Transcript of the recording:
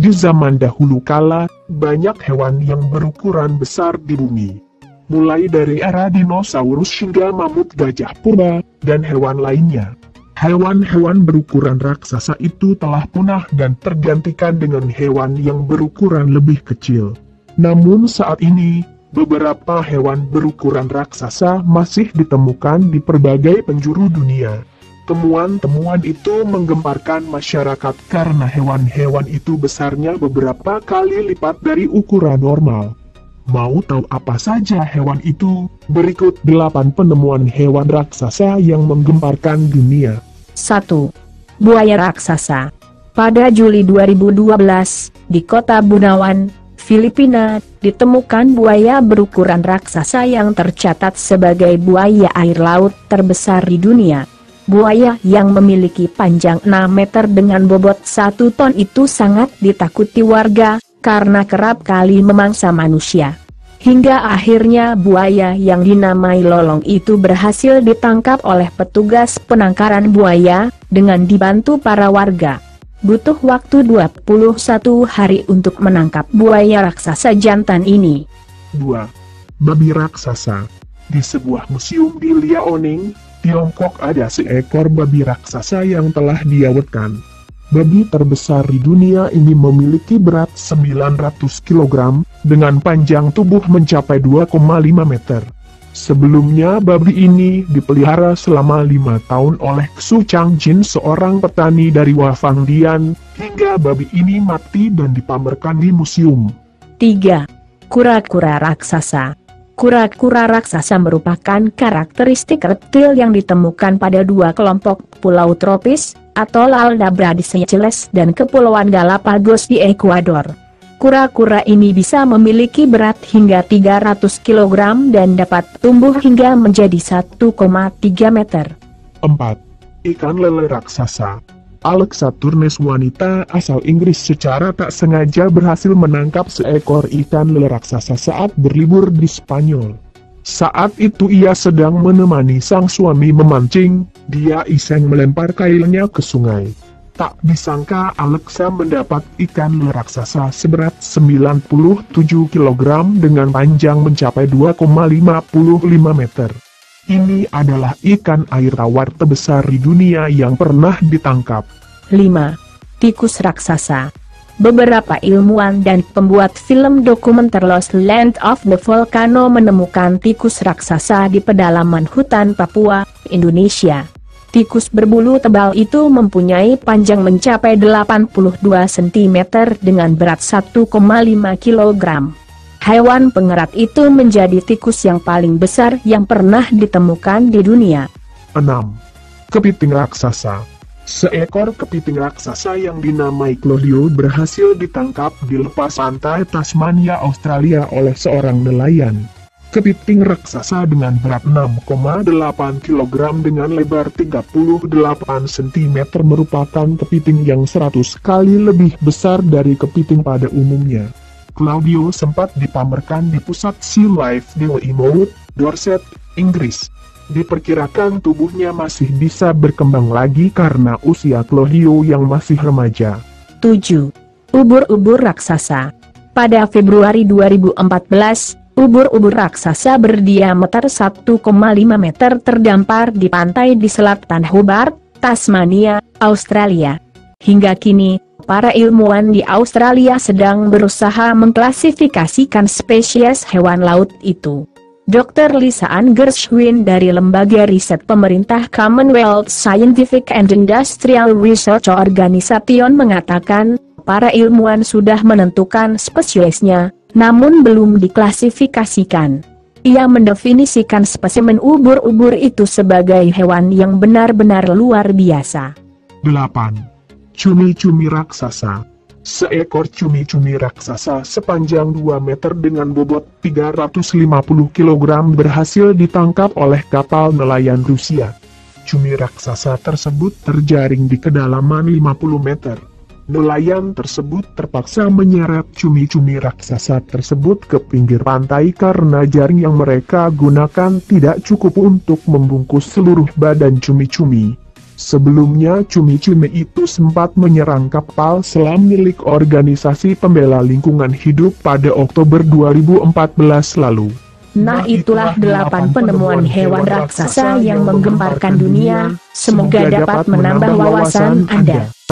Di zaman dahulu kala, banyak hewan yang berukuran besar di bumi. Mulai dari era dinosaurus hingga mamut, gajah purba, dan hewan lainnya. Hewan-hewan berukuran raksasa itu telah punah dan tergantikan dengan hewan yang berukuran lebih kecil. Namun saat ini, beberapa hewan berukuran raksasa masih ditemukan di berbagai penjuru dunia. Temuan-temuan itu menggemparkan masyarakat karena hewan-hewan itu besarnya beberapa kali lipat dari ukuran normal. Mau tahu apa saja hewan itu? Berikut 8 penemuan hewan raksasa yang menggemparkan dunia. 1. Buaya raksasa. Pada Juli 2012, di kota Bunawan, Filipina, ditemukan buaya berukuran raksasa yang tercatat sebagai buaya air laut terbesar di dunia. Buaya yang memiliki panjang 6 meter dengan bobot 1 ton itu sangat ditakuti warga, karena kerap kali memangsa manusia. Hingga akhirnya buaya yang dinamai Lolong itu berhasil ditangkap oleh petugas penangkaran buaya, dengan dibantu para warga. Butuh waktu 21 hari untuk menangkap buaya raksasa jantan ini. 2. Babi raksasa. Di sebuah museum di Liaoning, Tiongkok ada seekor babi raksasa yang telah diawetkan. Babi terbesar di dunia ini memiliki berat 900 kg, dengan panjang tubuh mencapai 2,5 meter. Sebelumnya babi ini dipelihara selama 5 tahun oleh Xu Changjin, seorang petani dari Wafangdian, hingga babi ini mati dan dipamerkan di museum. 3. Kura-kura raksasa. Kura-kura raksasa merupakan karakteristik reptil yang ditemukan pada 2 kelompok pulau tropis, atol Aldabra di Seychelles dan Kepulauan Galapagos di Ekuador. Kura-kura ini bisa memiliki berat hingga 300 kg dan dapat tumbuh hingga menjadi 1,3 meter. 4. Ikan lele raksasa. Alexa Turnes, wanita asal Inggris, secara tak sengaja berhasil menangkap seekor ikan lele raksasa saat berlibur di Spanyol. Saat itu ia sedang menemani sang suami memancing, dia iseng melempar kailnya ke sungai. Tak disangka Alexa mendapat ikan lele raksasa seberat 97 kg dengan panjang mencapai 2,55 meter. Ini adalah ikan air tawar terbesar di dunia yang pernah ditangkap. 5. Tikus raksasa. Beberapa ilmuwan dan pembuat film dokumenter Lost Land of the Volcano menemukan tikus raksasa di pedalaman hutan Papua, Indonesia. Tikus berbulu tebal itu mempunyai panjang mencapai 82 cm dengan berat 1,5 kg. Hewan pengerat itu menjadi tikus yang paling besar yang pernah ditemukan di dunia. 6. Kepiting raksasa. Seekor kepiting raksasa yang dinamai Claudio berhasil ditangkap di lepas pantai Tasmania, Australia oleh seorang nelayan. Kepiting raksasa dengan berat 6,8 kg dengan lebar 38 cm merupakan kepiting yang 100 kali lebih besar dari kepiting pada umumnya. Claudio sempat dipamerkan di pusat Sea Life di Weymouth, Dorset, Inggris. Diperkirakan tubuhnya masih bisa berkembang lagi karena usia Claudio yang masih remaja. 7. Ubur-ubur raksasa. Pada Februari 2014, ubur-ubur raksasa berdiameter 1,5 meter terdampar di pantai di selatan Hobart, Tasmania, Australia. Hingga kini, para ilmuwan di Australia sedang berusaha mengklasifikasikan spesies hewan laut itu. Dr. Lisa Ann Gershwin dari Lembaga Riset Pemerintah Commonwealth Scientific and Industrial Research Organization mengatakan, para ilmuwan sudah menentukan spesiesnya, namun belum diklasifikasikan. Ia mendefinisikan spesimen ubur-ubur itu sebagai hewan yang benar-benar luar biasa. 8. Cumi-cumi raksasa. Seekor cumi-cumi raksasa sepanjang 2 meter dengan bobot 350 kg berhasil ditangkap oleh kapal nelayan Rusia. Cumi raksasa tersebut terjaring di kedalaman 50 meter. Nelayan tersebut terpaksa menyeret cumi-cumi raksasa tersebut ke pinggir pantai karena jaring yang mereka gunakan tidak cukup untuk membungkus seluruh badan cumi-cumi. Sebelumnya cumi-cumi itu sempat menyerang kapal selam milik organisasi pembela lingkungan hidup pada Oktober 2014 lalu. Nah, itulah 8 penemuan hewan raksasa yang menggemparkan dunia. Semoga dapat menambah wawasan Anda.